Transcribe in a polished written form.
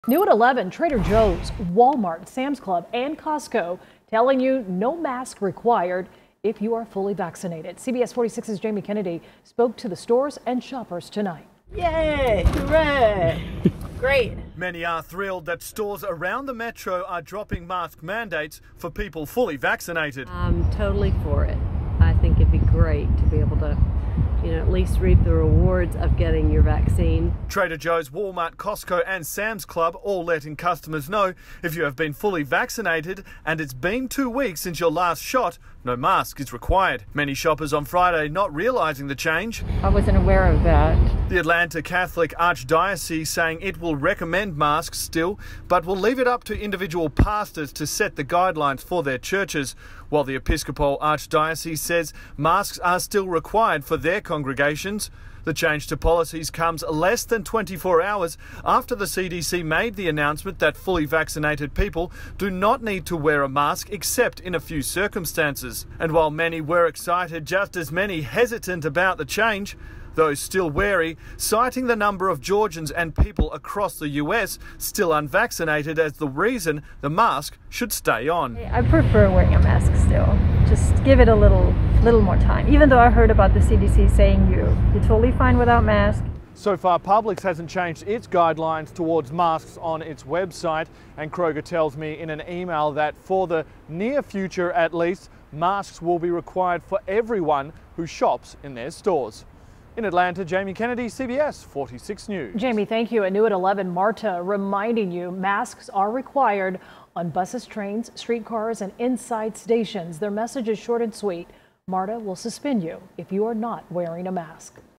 New at 11, Trader Joe's, Walmart, Sam's Club, and Costco telling you no mask required if you are fully vaccinated. CBS 46's Jamie Kennedy spoke to the stores and shoppers tonight. Yay! Hooray! Great. Many are thrilled that stores around the metro are dropping mask mandates for people fully vaccinated. I'm totally for it. I think it'd be great to be able to, at least reap the rewards of getting your vaccine. Trader Joe's, Walmart, Costco and Sam's Club all letting customers know if you have been fully vaccinated and it's been 2 weeks since your last shot, no mask is required. Many shoppers on Friday not realising the change. I wasn't aware of that. The Atlanta Catholic Archdiocese saying it will recommend masks still, but will leave it up to individual pastors to set the guidelines for their churches, while the Episcopal Archdiocese says masks are still required for their congregations. The change to policies comes less than 24 hours after the CDC made the announcement that fully vaccinated people do not need to wear a mask except in a few circumstances. And while many were excited, just as many hesitant about the change. Those still wary, citing the number of Georgians and people across the US still unvaccinated as the reason the mask should stay on. I prefer wearing a mask still. Just give it a little more time. Even though I heard about the CDC saying you're totally fine without mask. So far, Publix hasn't changed its guidelines towards masks on its website, and Kroger tells me in an email that for the near future at least, masks will be required for everyone who shops in their stores. In Atlanta, Jamie Kennedy, CBS 46 News. Jamie, thank you. At New at 11, Marta reminding you masks are required on buses, trains, streetcars, and inside stations. Their message is short and sweet. Marta will suspend you if you are not wearing a mask.